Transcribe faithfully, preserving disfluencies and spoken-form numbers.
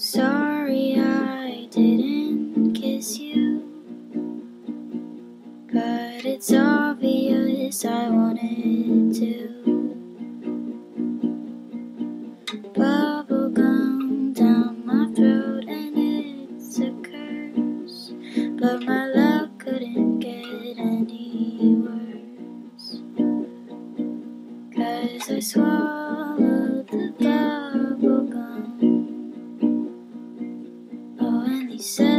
Sorry I didn't kiss you, but it's obvious I wanted to. Bubblegum down my throat and it's a curse, but my love couldn't get any worse, 'cause I swallowed the bubblegum. Oh, and they said